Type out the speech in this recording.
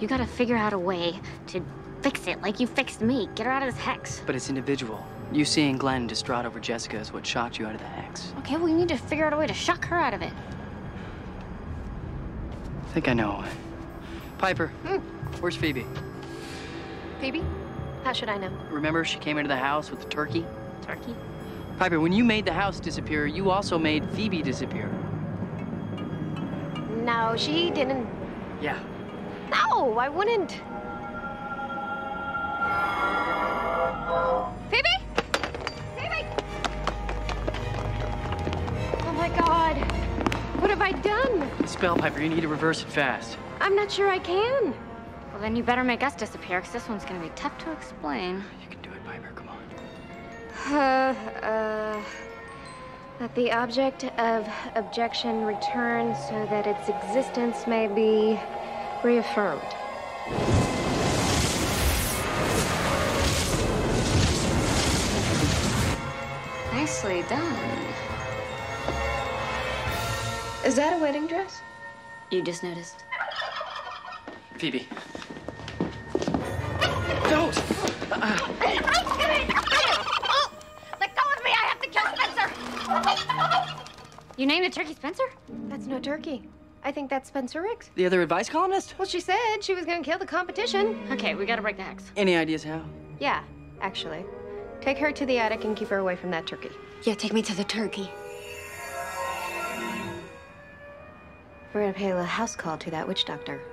You gotta figure out a way to fix it like you fixed me. Get her out of this hex. But it's individual. You seeing Glenn distraught over Jessica is what shocked you out of the hex. Okay, well, you need to figure out a way to shock her out of it. I think I know. Piper, where's Phoebe? Phoebe? How should I know? Remember she came into the house with the turkey? Turkey? Piper, when you made the house disappear, you also made Phoebe disappear. No, she didn't. Yeah. No, I wouldn't. Phoebe? Phoebe! Oh my God. What have I done? Spell, Piper, you need to reverse it fast. I'm not sure I can. Well, then you better make us disappear, because this one's gonna be tough to explain. You can do it, Piper, come on. That the object of objection returns so that its existence may be reaffirmed. Nicely done. Is that a wedding dress? You just noticed. Phoebe. Don't! Let go of me! I have to kill Spencer! You named the turkey Spencer? That's no turkey. I think that's Spencer Riggs. The other advice columnist? Well, she said she was gonna kill the competition. Okay, we gotta break the hex. Any ideas how? Yeah, actually. Take her to the attic and keep her away from that turkey. Yeah, take me to the turkey. We're gonna pay a little house call to that witch doctor.